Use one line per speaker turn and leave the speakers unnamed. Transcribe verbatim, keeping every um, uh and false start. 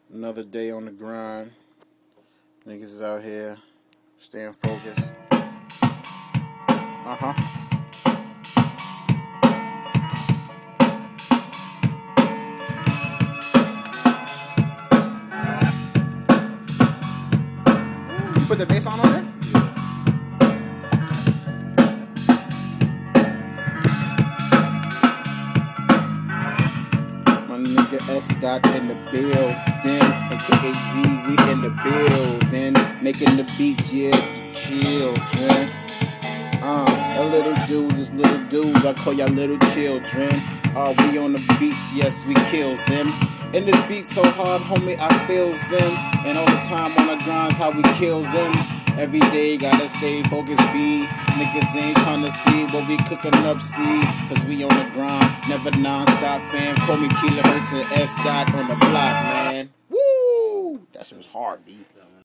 Another day on the grind. Niggas is out here staying focused. Uh-huh. You put the bass on on there? My nigga S Dot in the building, aka Z, we in the building, making the beats, yeah, the children. Uh, a little dudes, little dudes, I call y'all little children. Uh, we on the beats, yes, we kills them. And this beat so hard, homie, I feels them. And all the time on the grinds, how we kill them. Every day, gotta stay focused, B. Niggas ain't tryna see what we cooking up, see. Cause we on the grind, never non-stop, fam. Call me Keeler Hertz and S Dot on the block, man. Woo! That shit was hard, B.